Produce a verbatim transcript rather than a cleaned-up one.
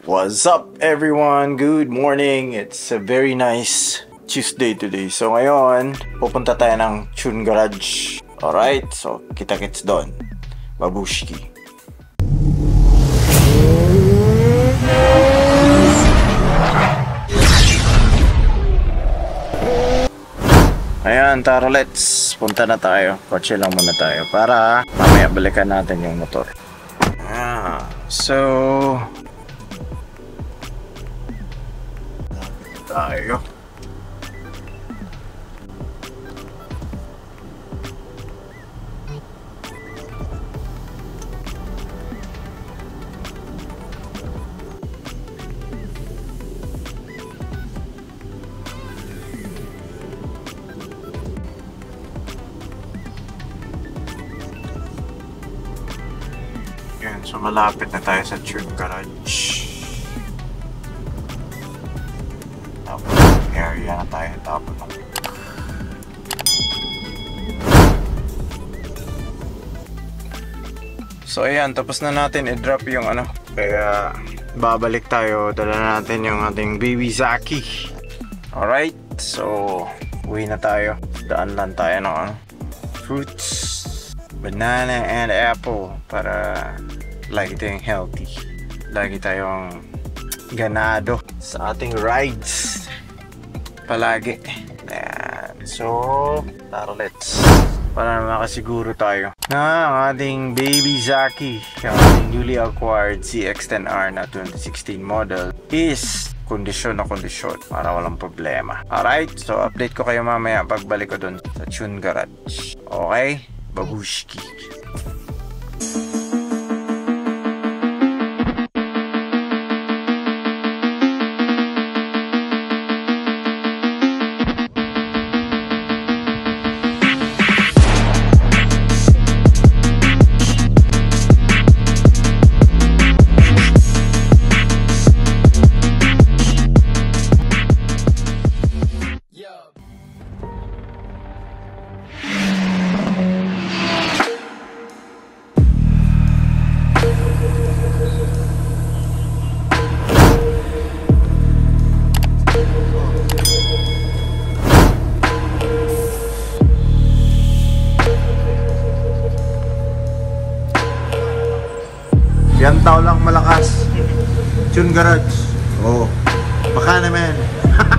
What's up everyone? Good morning. It's a very nice Tuesday today. So ngayon, pupunta tayo ng Tune Garage. Alright, so kita-kits doon. Babushki. Ayan, tara, let's punta na tayo. Kotse lang muna tayo para mamaya balikan natin yung motor. Ah, so tayo. Yan, so malapit na tayo sa Tune Garage. Tapos area na tayo. Tapos so ayan, tapos na natin i-drop yung ano. Kaya babalik tayo. Dala natin yung ating baby ZX. Alright, so uwi na tayo. Daan lang tayo ng ano, fruits, banana and apple para lagi tayong healthy, lagi tayong ganado sa ating rides palagi. Ayan. So tara, let's, para makasiguro tayo na ang ating baby ZX, ang ating newly acquired Z X ten R na twenty sixteen model is kondisyon na kondisyon para walang problema. Alright, so update ko kayo mamaya pagbalik ko dun sa Tune Garage. Okay, babushki. Yan tao lang malakas. Tune Garage. Oh, baka naman.